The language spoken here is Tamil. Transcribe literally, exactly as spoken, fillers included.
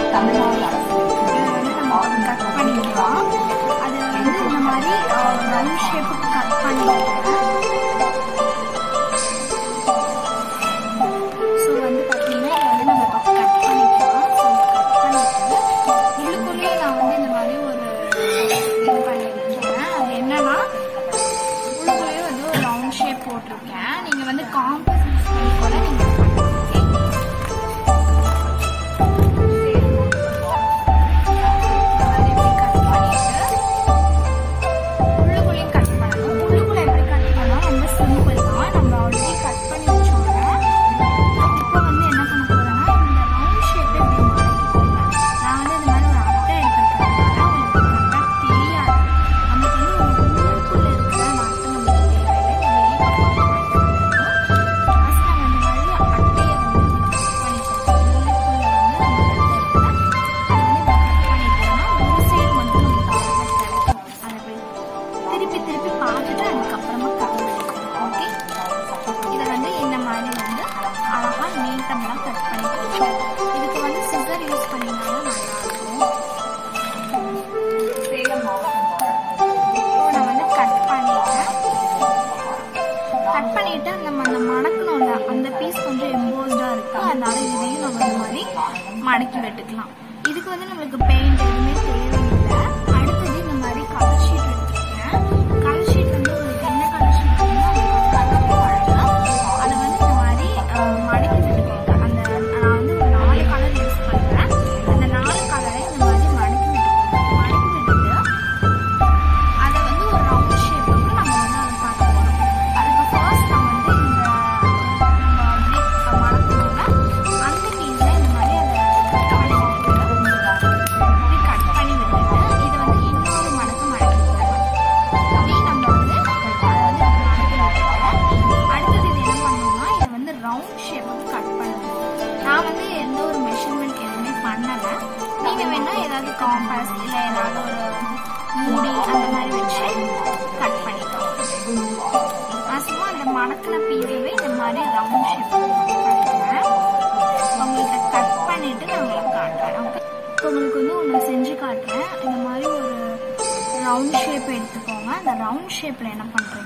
தமிழ்நாடு அரசு வந்து நம்ம கட் பண்ணிக்கலாம். அது வந்து இந்த மாதிரி ரவுண்ட் ஷேப்புக்கு கட் பண்ணிக்கலாம். ஸோ வந்து பார்த்தீங்கன்னா இதை வந்து நம்ம கட் பண்ணிக்கலாம். ஸோ கட் பண்ணிட்டு உள்ளுக்குள்ளேயே நான் வந்து இந்த மாதிரி ஒரு இது பண்ணியிருக்கேன். அது என்னன்னா உள்ளுக்குள்ளேயே வந்து ஒரு ரவுண்ட் ஷேப் போட்டிருக்கேன். நீங்கள் வந்து காம்பஸ் யூஸ் பண்ணி கூட நீங்கள் மடக்கி வெட்டுக்கலாம். இதுக்கு வந்து நம்மளுக்கு பெயிண்ட் எதுவுமே தேவையில்லை. அடுத்தது இந்த மாதிரி கலர் ஷீட் எடுத்துருக்கேன். கலர் ஷீட் வந்து உங்களுக்கு என்ன கலர் ஷீட் அதை வந்து இந்த மாதிரி மடக்கி விட்டுக்கோங்க. அந்த நான் வந்து ஒரு நாலு கலர் யூஸ் பண்ணுறேன். அந்த நாலு கலரை இந்த மாதிரி மடக்கி விட்டுக்கோங்க. மடக்கி விட்டுட்டு அதை வந்து ஒரு ரவுண்ட் ஷேப்புக்கு நம்ம வந்து அதை பார்க்க போகிறோம். அதுக்கு ஃபர்ஸ்ட் நம்ம வந்து இந்த நம்ம மடக்கணும்னா அந்த பீஸை இந்த மாதிரி அதை காம்பஸ் இல்லை ஏதாவது ஒரு மூடி அந்த மாதிரி வச்சு கட் பண்ணிக்கலாம். சும்மா அந்த மடக்கின பீஸவே இந்த மாதிரி ரவுண்ட் ஷேப் பண்ணிக்கிறேன். உங்களுக்கு கட் பண்ணிட்டு நான் உங்களுக்கு காட்டுறேன். ஓகே, இப்போ உங்களுக்கு வந்து ஒன்று செஞ்சு காட்டுறேன். இந்த மாதிரி ஒரு ரவுண்ட் ஷேப் எடுத்துக்கோங்க. அந்த ரவுண்ட் ஷேப்பில் என்ன பண்ணுறது